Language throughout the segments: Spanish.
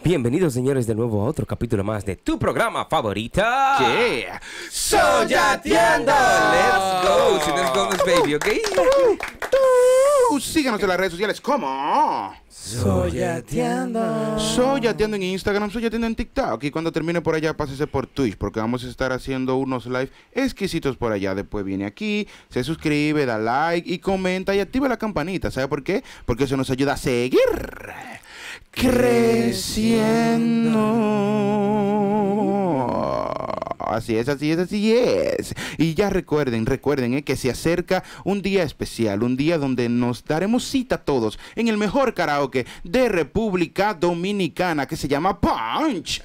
Bienvenidos, señores, de nuevo a otro capítulo más de tu programa favorita. ¿Qué? ¡Soyateando! Let's go, Sinners Wellness Baby, ¿ok? Síganos en las redes sociales como Soyateando. Soyateando en Instagram, Soyateando en TikTok. Y cuando termine por allá, pásese por Twitch, porque vamos a estar haciendo unos live exquisitos por allá. Después viene aquí, se suscribe, da like y comenta y activa la campanita. ¿Sabe por qué? Porque eso nos ayuda a seguir creciendo. Así es, así es, así es. Y ya recuerden que se acerca un día especial, un día donde nos daremos cita todos en el mejor karaoke de República Dominicana, que se llama Punch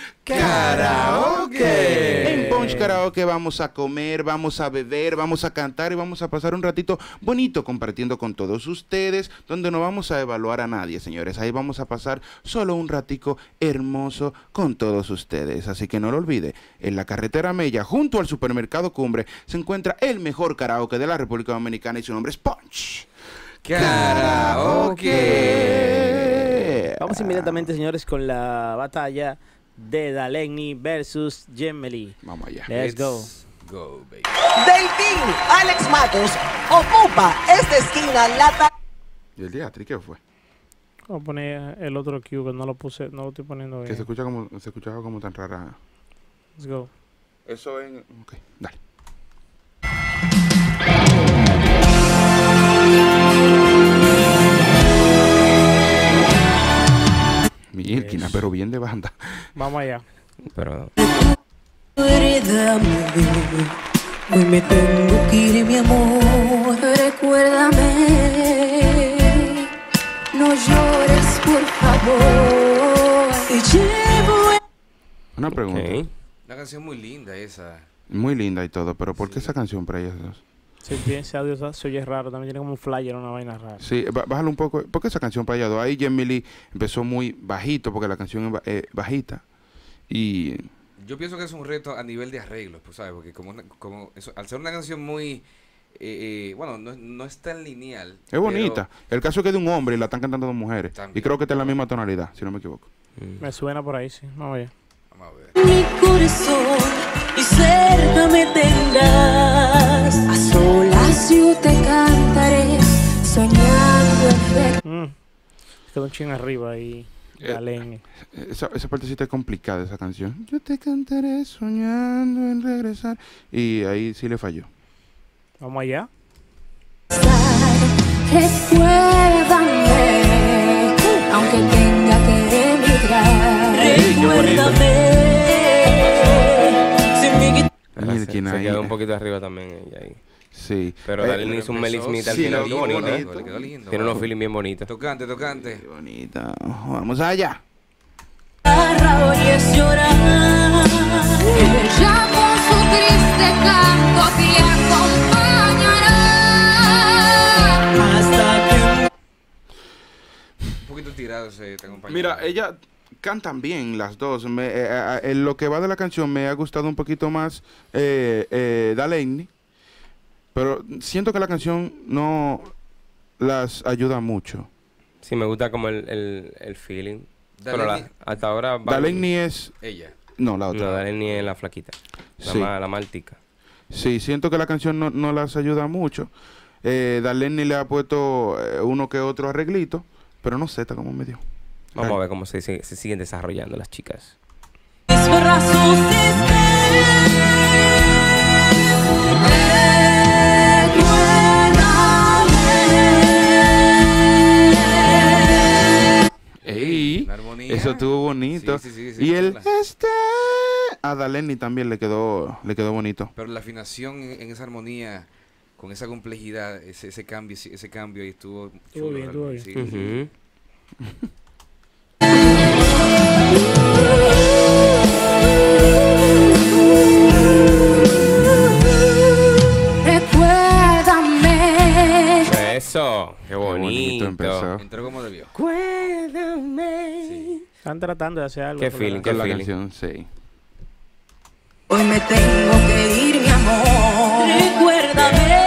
Karaoke. En Punch Karaoke vamos a comer, vamos a beber, vamos a cantar y vamos a pasar un ratito bonito compartiendo con todos ustedes, donde no vamos a evaluar a nadie, señores. Ahí vamos a pasar solo un ratico hermoso con todos ustedes. Así que no lo olvide, en la carretera Mella, junto al supermercado Cumbre, se encuentra el mejor karaoke de la República Dominicana y su nombre es Punch Karaoke. Vamos inmediatamente, señores, con la batalla de Dalegni versus Gemelli. Vamos allá. Let's go. Go, baby. Del team Alex Matos ocupa esta esquina ¿Y el teatro qué fue? Voy a poner el otro cue que no lo puse, no lo estoy poniendo bien. Que se escuchaba como tan rara. Let's go. Eso en... Ok, dale. Mielquina, pero bien de banda. Vamos allá. Pero Recuérdame, hoy me tengo que ir, mi amor. Recuérdame, no llores, por favor. Te llevo. Una pregunta. ok. Una canción muy linda esa. Muy linda y todo, pero ¿por qué Sí. esa canción para ellas dos? Si tiene ese audio, se oye raro. También tiene como un flyer, una vaina rara. Sí, bájalo un poco. ¿Por qué esa canción para ellas dos? Ahí Gemelli empezó muy bajito, porque la canción es bajita. Y... Yo pienso que es un reto a nivel de arreglos, pues, ¿sabes? Porque como eso, al ser una canción muy... bueno, no es tan lineal. es bonita. El caso es que es de un hombre y la están cantando dos mujeres. También. Y creo que está en la misma tonalidad, si no me equivoco. Me suena por ahí, sí. Vamos allá. Vamos a ver. Mi corazón y cerca me tendrás. A solas yo te cantaré, soñando en fe. Quedó un chin arriba ahí. Dalegni. Esa partecita es complicada, esa canción. Yo te cantaré soñando en regresar. Y ahí sí le falló. Vamos allá. Recuérdame, aunque tenga que emigrar. Recuérdame, sin mi Mielquina Se ahí. quedó un poquito arriba también ella ahí. Sí. Pero Dalegni hizo un melismita al sí, final. le Qué quedó bonito, ¿eh? bonito. Le quedó lindo. Tiene unos feeling bien bonitos. Tocante. Qué bonita. Vamos allá. hoy es llorar. Ya con su triste canto te acompañará. Hasta que Un poquito tirado ese te acompaña. Mira, ella cantan bien las dos. En lo que va de la canción me ha gustado un poquito más Dalegni, pero siento que la canción no las ayuda mucho. Sí, me gusta como el feeling. Pero Dalegni- hasta ahora... Dalegni es... Ella. No, la otra. No, Dalegni es la flaquita. Sí. La maltica. Sí, siento que la canción no las ayuda mucho. Dalegni le ha puesto uno que otro arreglito, pero no sé, está como medio... Vamos a ver cómo se siguen desarrollando las chicas. mis brazos recuérdame. ¡Ey! Una armonía. Eso estuvo bonito. Sí, Y el chula. a Dalegni también le quedó bonito. Pero la afinación en esa armonía, con esa complejidad, ese cambio ahí estuvo chulo, bien, estuvo realmente. bien. Sí, sí. Ujú. Recuérdame. Eso, qué bonito. empezó. Entró como debió. Recuérdame. Sí. Están tratando de hacer algo. Qué por feeling, la- qué Con la feeling. canción, sí. Hoy me tengo que ir, mi amor. Recuérdame.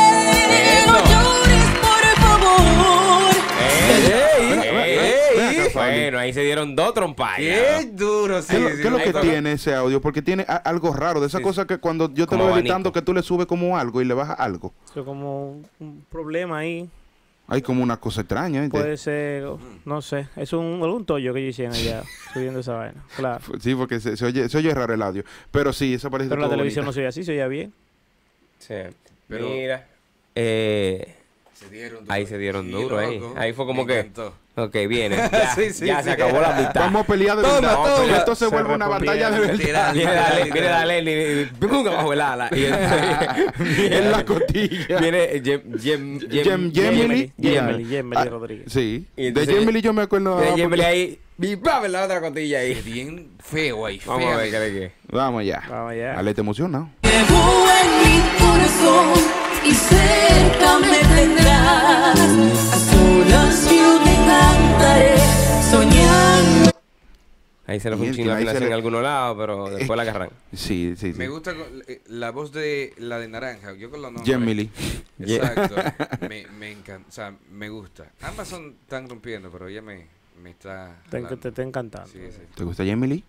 No llores, por favor. ¡Ey! Ven acá, Bueno, ahí se dieron 2 trompas. ¡Qué duro! Sí, ¿Qué es lo que todo. tiene ese audio? Porque tiene algo raro, de esa cosa que cuando yo te Como lo voy abanico. editando, que tú le subes como algo y le bajas algo. Eso es como un problema ahí. Hay como una cosa extraña, ¿viste? Puede ser, no sé. Es algún tollo que ellos hicieron allá subiendo esa vaina. Claro. Sí, porque se oye raro el audio. Pero sí, esa parece Pero la todo televisión no bonita. se oye así, se oye bien. Sí. Pero- Mira. Se dieron duro. Ahí se dieron Sí, duro, ahí. loco. Ahí fue como Me que... encantó. Ok, viene. Ya, Sí, sí, ya sí. se acabó la mitad. Vamos a pelear de Toma, verdad. toma. Que esto se Se vuelve una batalla de verdad. Viene Daleni y ¡pum! Bajo el ala. Y En la cotilla. Viene Gemily. Gemily Rodríguez. Sí. Y De entonces- Gemily yo me acuerdo. Viene porque- Gemily ahí. Y ¡pam! En la otra cotilla ahí. Bien feo ahí. Vamos a ver qué le qué. Vamos allá. Vamos allá. Ale, te emocionado. Llevo en mi corazón y cerca me tendrás. A solas yo te cantaré, soñando. Ahí se le Y fue un el chingo que la ahí se afinación le- en algunos lados, pero después la agarran. Sí, sí, sí. Me gusta la voz de la de Naranja. Yo con los nombres. Gemily. Exacto. me encanta. O sea, me gusta. Ambas están rompiendo, pero ella me está. jalando. Te está encantando. Sí, sí. ¿Te gusta Gemily?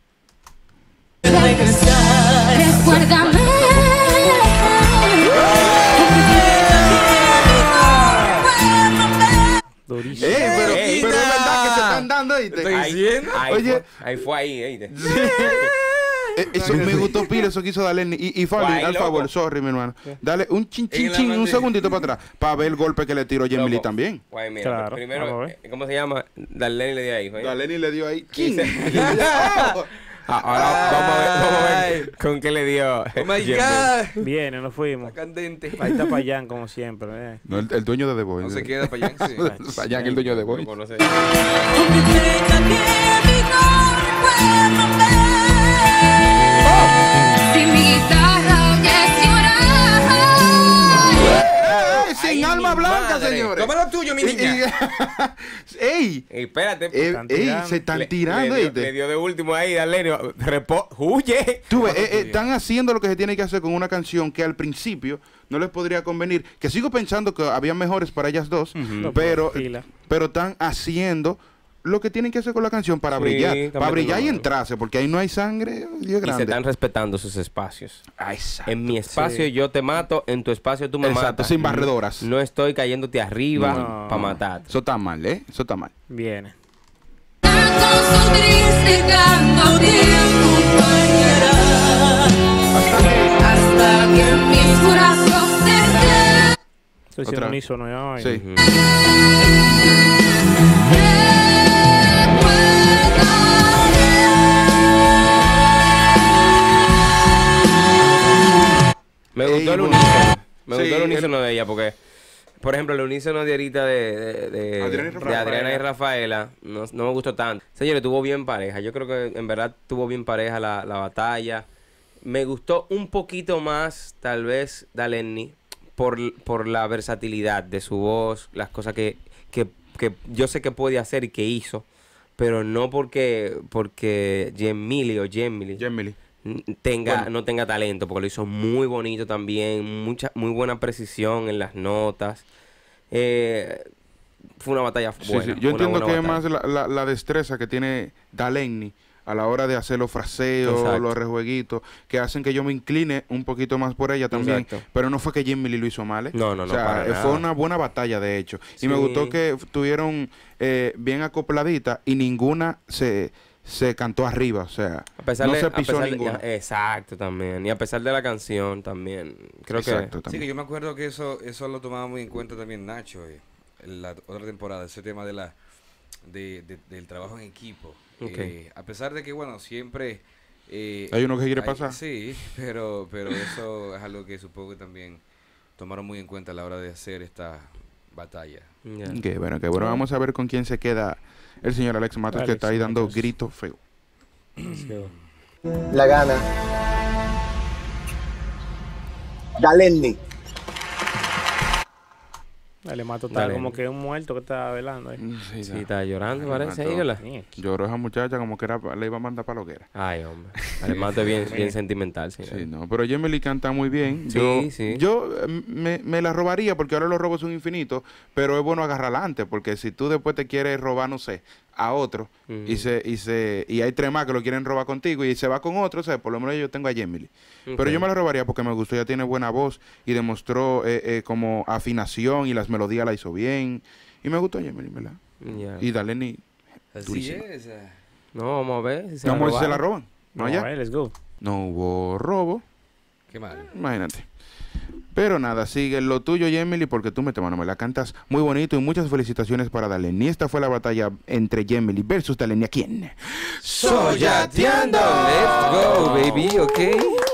Regresar. Recuérdame. Durísimo. Pero Ey, es verdad que se están dando, ¿viste? Estoy Ahí, diciendo. Oye. ahí fue ahí, ¿viste? Eso me gustó pila, eso que hizo Daleni. Y Fabi, Guay, al loco. favor, sorry, mi hermano. Dale un chin, En chin, la chin, un bandeja. segundito para atrás. Para ver el golpe que le tiró Gemily Loco. también. Guay, mira, Claro, vamos a primero, ver. ¿cómo se llama? Daleni le dio ahí. ¿fue? Daleni le dio ahí. Sí. ¡Chin! Ahora vamos a ver con qué le dio. Oh my Gemily. God. Viene, nos fuimos. Está candente. Ahí está Payán, como siempre. No, el dueño de The Voice. No se queda para allá. Sí. Allá el dueño de The Voice. No conoce. Aunque tenga que mi no recuerdo Si mi guitarra oyes llorar. ¡Sin Ay, alma mi blanca, madre. señores! Toma lo tuyo, mi niña. ¡Ey! Espérate. Están ¡Ey! tirando. Se están Le- tirando, le ¿viste? dio de último ahí, Daleni. ¡Huye! Tú ves, están haciendo lo que se tiene que hacer con una canción que al principio no les podría convenir. Que sigo pensando que había mejores para ellas dos, pero Fila. están haciendo lo que tienen que hacer con la canción para Sí, brillar. están Para brillar y metiendo mano. entrarse, porque ahí no hay sangre, Dios Y se grande. están respetando sus espacios. Ah, exacto. En mi espacio Sí. yo te mato, en tu espacio tú me Exacto, matas. sin barredoras. No estoy cayéndote arriba No. para matar. Eso está mal, ¿eh? Eso está mal. Viene. Con su triste canto te acompañará hasta que en mis brazos te esté. Estoy Otra. siendo unísono. Ya, vaina. Sí. Ujú. Me gustó el bueno. unísono. Me Sí, gustó el unísono de ella porque, por ejemplo, el unísono de ahorita de Adriana y Adriana y Rafaela no me gustó tanto. Señores, tuvo bien pareja. Yo creo que en verdad tuvo bien pareja la batalla. Me gustó un poquito más, tal vez, Daleni, por la versatilidad de su voz, las cosas que yo sé que puede hacer y que hizo, pero no porque Gemily Gemily. no tenga talento, porque lo hizo muy bonito también, muy buena precisión en las notas. Fue una batalla Sí, buena. sí. Yo una entiendo buena que es más batalla. la destreza que tiene Daleni a la hora de hacer los fraseos, Exacto. los rejueguitos, que hacen que yo me incline un poquito más por ella también. Exacto. Pero no fue que Gemily lo hizo mal, ¿eh? No, O sea, para fue nada. una buena batalla, de hecho. Sí. Y me gustó que tuvieron bien acopladitas y ninguna se cantó arriba. O sea, A pesar no de, se a pisó pesar de- ninguna. exacto, también. Y a pesar de la canción también. Creo Exacto, Sí, también. que yo me acuerdo que eso lo tomaba muy en cuenta también Nacho en la otra temporada, ese tema del trabajo en equipo. Ok. A pesar de que, bueno, siempre... Hay uno que quiere pasar. Sí, pero eso es algo que supongo que también tomaron muy en cuenta a la hora de hacer esta batalla. que... ya. Qué bueno, qué bueno. Vamos a ver con quién se queda el señor Alex Matos, que Alex está ahí dando Matos. gritos feos. La gana. Daleni. Dale, Mato está Dale. como que un muerto que está velando ahí. Sí, Sí, ya. está llorando, Ay, parece. Mato. ahí, ¿verdad? Lloró esa muchacha como que le iba a mandar para lo que era. Ay, hombre. Además, es bien sentimental, señor. Sí, no, pero Gemily canta muy bien. Sí, sí. Yo me la robaría porque ahora los robos son infinitos, pero es bueno agarrar adelante, porque si tú después te quieres robar, no sé, a otro y hay 3 más que lo quieren robar contigo y se va con otro, o sea, por lo menos yo tengo a Jemily. Pero yo me la robaría porque me gustó, ella tiene buena voz y demostró como afinación y las melodías la hizo bien. Y me gustó Jemily, ¿verdad? Ya. Y Daleni, Así durísima. es. No, vamos a ver si se Vamos a ver si se la robaron. roban. No, Vamos a ya. ver, let's go. No hubo robo. Qué mal. Imagínate. Pero nada, sigue lo tuyo, Jemily, porque tú me la cantas muy bonito y muchas felicitaciones para Daleni. Esta fue la batalla entre Jemily versus Daleni. ¿A quién? Soyateando. Let's go, baby, ok.